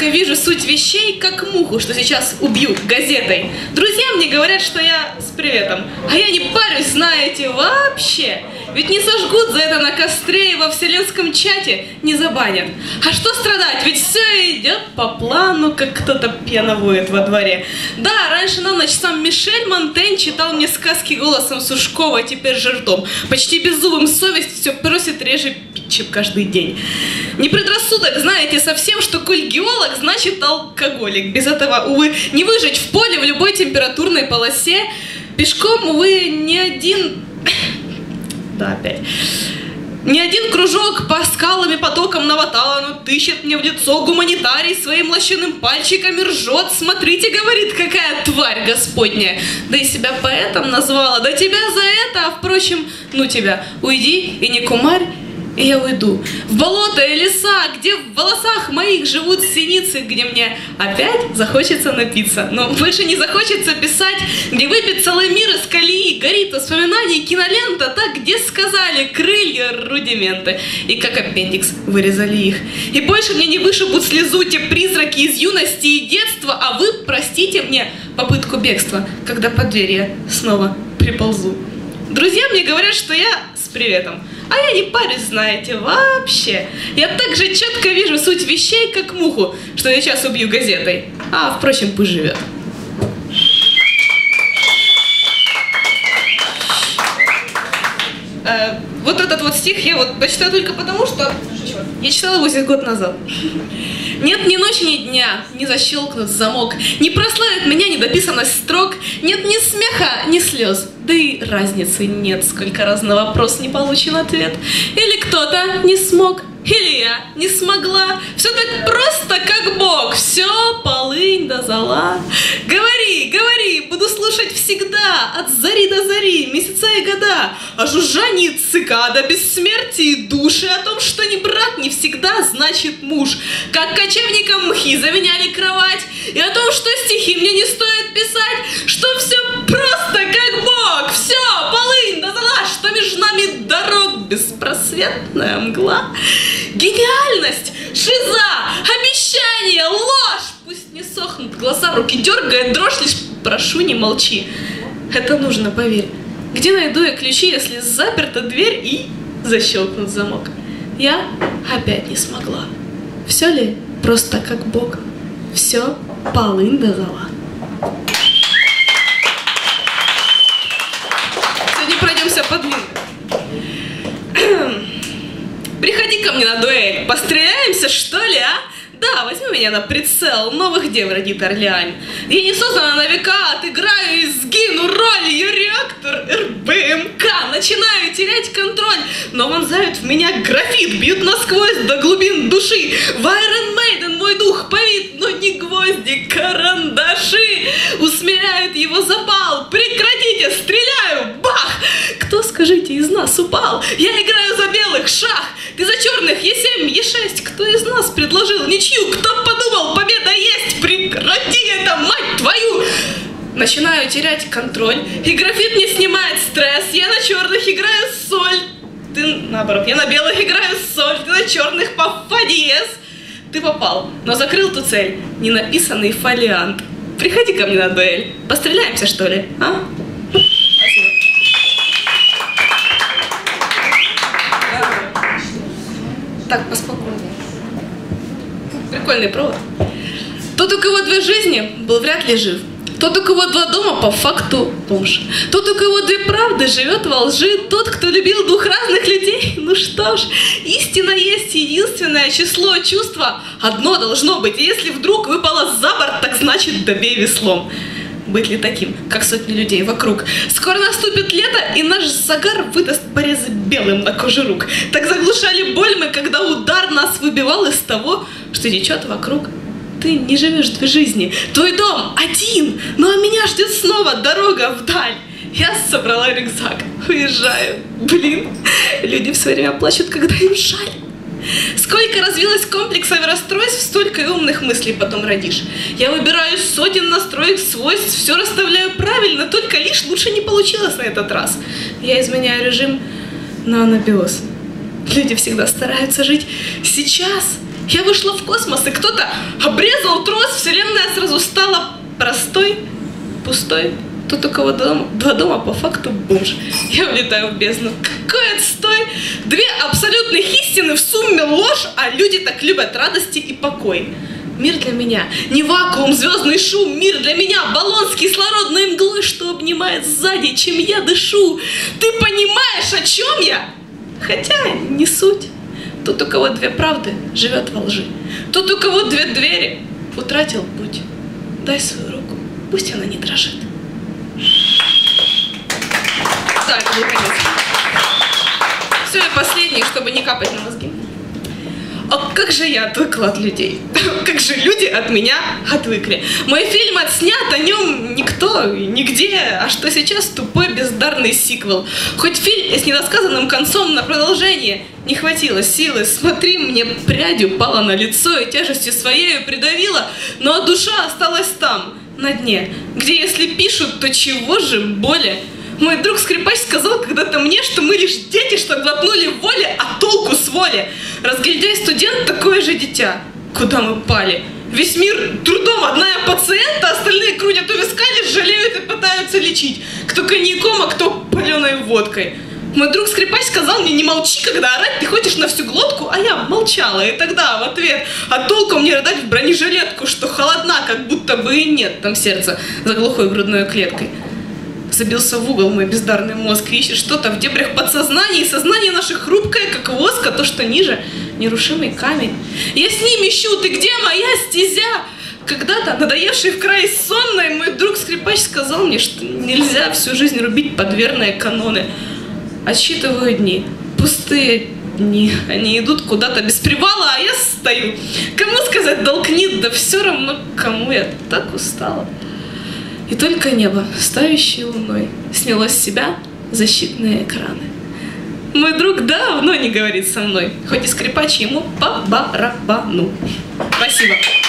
четко вижу суть вещей, как муху, что сейчас убью газетой. Друзья мне говорят, что я с приветом, а я не парюсь, знаете, вообще. Ведь не сожгут за это на костре и во вселенском чате не забанят. А что страдать, ведь все идет по плану, как кто-то пьяно воет во дворе. Да, раньше на ночь сам Мишель Монтень читал мне сказки голосом Сушкова, теперь же ртом. Почти беззубым совесть все просит реже пить, чем каждый день. Не предрассудок, знаете, совсем, что коль геолог, значит алкоголик. Без этого, увы, не выжить в поле в любой температурной полосе. Пешком, увы, ни один... Да, опять. Ни один кружок по скалам и потокам Наватала тыщет мне в лицо гуманитарий своим лощеным пальчиками ржет. Смотрите, говорит, какая тварь господня. Да и себя поэтом назвала. Да тебя за это, а впрочем, ну тебя, уйди и не кумарь. И я уйду в болото и леса, где в волосах моих живут синицы, где мне опять захочется напиться. Но больше не захочется писать, где выпит целый мир из колеи, горит воспоминаний кинолента, так, где сказали крылья рудименты, и как аппендикс вырезали их. И больше мне не вышибут слезу те призраки из юности и детства, а вы простите мне попытку бегства, когда под дверь я снова приползу. Друзья мне говорят, что я с приветом, а я не парюсь, знаете, вообще. Я так же четко вижу суть вещей, как муху, что я сейчас убью газетой. А, впрочем, пусть живет. Вот этот вот стих я вот прочитаю только потому, что я читала его 10 год назад. Нет ни ночи, ни дня, не защелкнут замок, не прославит меня недописанность строк, нет ни смеха, ни слез, да и разницы нет, сколько раз на вопрос не получен ответ. Или кто-то не смог, или я не смогла. Все так просто, как Бог, все полынь да зола. Говори, говори, буду слушать всегда, от зари до зари, месяца и года, о жужжании цикада, бессмертии души, о том, что не брат не всегда значит муж, как кочевникам мхи заменяли кровать, и о том, что стихи мне не стоит писать, что все просто, как Бог, все полынь да зола, что между нами дорог беспросветная мгла. Гениальность, шиза, обещание, ложь. Пусть не сохнут глаза, руки дергает дрожь, лишь прошу, не молчи. Это нужно, поверь. Где найду я ключи, если заперта дверь и защелкнут замок? Я опять не смогла. Все ли просто как Бог? Все полынь да зола. Сегодня пройдемся по длинной. Приходи ко мне на дуэль, постреляемся, что ли, а? Да, возьми меня на прицел, новых дев родит Орлеан. Я не создана на века, отыграю и сгину роль, я реактор РБМК. Начинаю терять контроль, но вонзают в меня графит, бьют насквозь до глубин души. В Iron Maiden мой дух повит, но не гвозди, карандаши. Усмиряют его запал, прекратите, стреляю, бах! Кто, скажите, из нас упал? Я играю за белых, шах. Ты за черных, Е7, Е6. Кто из нас предложил ничью? Кто подумал, победа есть? Прекрати это, мать твою! Начинаю терять контроль, и графит не снимает стресс. Я на черных играю соль. Ты, наоборот, я на белых играю соль. Ты на черных по фа диез. Ты попал, но закрыл ту цель. Ненаписанный фолиант. Приходи ко мне на дуэль. Постреляемся, что ли, а? Спасибо. Так, поспокойнее. Прикольный провод. Тот, у кого 2 жизни, был вряд ли жив. Тот, у кого 2 дома, по факту бомж. Тот, у кого 2 правды, живет во лжи. Тот, кто любил 2 разных людей. Ну что ж, истина есть единственное число, чувства одно должно быть. И если вдруг выпало за борт, так значит добей веслом. Быть ли таким, как сотни людей вокруг? Скоро наступит лето, и наш загар выдаст порезы белым на коже рук. Так заглушали боль мы, когда удар нас выбивал из того, что течет вокруг. Ты не живешь 2 жизни, твой дом один, ну а меня ждет снова дорога вдаль. Я собрала рюкзак, уезжаю. Блин, люди в свое время плачут, когда им жаль. Сколько развилось комплексов и расстройств, столько и умных мыслей потом родишь. Я выбираю сотен настроек, свойств, все расставляю правильно, только лишь лучше не получилось на этот раз. Я изменяю режим на анабиоз. Люди всегда стараются жить сейчас. Я вышла в космос, и кто-то обрезал трос, вселенная сразу стала простой, пустой. Тут у кого два дома, по факту бомж. Я улетаю в бездну. Какой отстой! Две абсолютных истины, в сумме ложь, а люди так любят радости и покой. Мир для меня не вакуум, звездный шум. Мир для меня баллон с кислородной мглой, что обнимает сзади, чем я дышу. Ты понимаешь, о чем я? Хотя не суть. Тот, у кого две правды, живет во лжи. Тот, у кого две двери, утратил путь. Дай свою руку, пусть она не дрожит. Да, это был конец. Все, и последний, чтобы не капать на мозги. А как же я отвыкла от людей? Как же люди от меня отвыкли? Мой фильм отснят, о нем никто, нигде. А что сейчас тупой бездарный сиквел. Хоть фильм с недосказанным концом на продолжение. Не хватило силы, смотри, мне прядью пала на лицо и тяжестью своей придавила, но душа осталась там, на дне, где если пишут, то чего же более? Мой друг скрипач сказал когда-то мне, что мы лишь дети, что глотнули воли, а толку с воли. Разгильдяй студент такое же дитя. Куда мы пали? Весь мир трудом, одна я пациента, остальные крутят у виска, лишь жалеют и пытаются лечить. Кто коньяком, а кто паленой водкой. Мой друг скрипач сказал мне, не молчи, когда орать ты хочешь на всю глотку, а я молчала. И тогда в ответ, а толку мне рыдать в бронежилетку, что холодна, как будто бы и нет там сердца за глухой грудной клеткой. Забился в угол мой бездарный мозг и ищет что-то в дебрях подсознания, и сознание наше хрупкое, как воск, а то, что ниже, нерушимый камень. Я с ним ищу, ты где моя стезя? Когда-то, надоевший в край сонной, мой друг скрипач сказал мне, что нельзя всю жизнь рубить под верные каноны. Отсчитываю дни, пустые дни, они идут куда-то без привала, а я стою. Кому сказать долг нет, да все равно кому, я так устала. И только небо, ставящее луной, сняло с себя защитные экраны. Мой друг давно не говорит со мной, хоть и скрипач ему по барабану. Спасибо.